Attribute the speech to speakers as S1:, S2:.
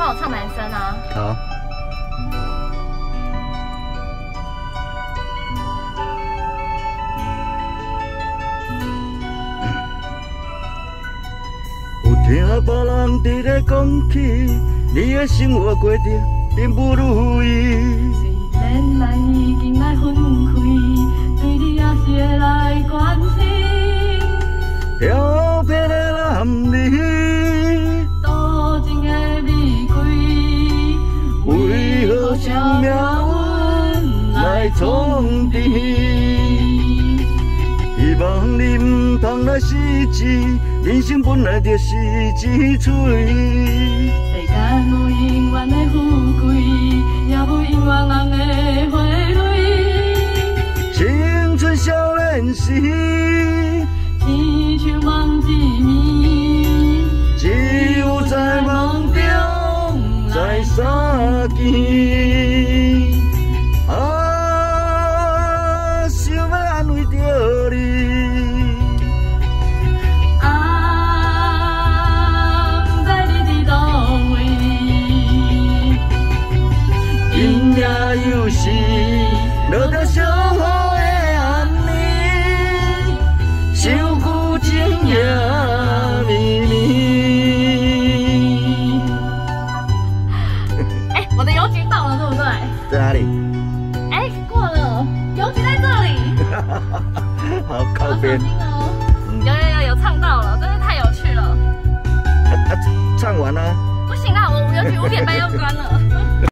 S1: 帮我唱男生啊。
S2: 好。有听别人伫咧讲起，你的生活过得并不如意。
S3: 虽然咱已经来分开，对你也是会来关心。
S2: 漂泊的男儿，
S3: 多情的玫瑰，
S2: 为何想命运来冲撞？希望你唔通来失志，人生本来就是一嘴。
S3: 世间无永远的富贵，也无永远人的花蕊。
S2: 青春少年时，
S3: 千秋梦一暝，
S2: 只有在梦中再相见。啊，想要安慰着你。
S3: 啊，不知你伫倒位，
S2: 今夜又是落着相雨的暗暝，想旧情也绵绵。
S1: 哎，我的邮局到了，对不对？
S2: 在哪里？
S1: 哎，过了，邮局在这里。
S2: 好，靠边。
S1: 小心哦。有唱到了，真是太有趣了。
S2: 唱完了。
S1: 不行啦，我邮局5点半要关了。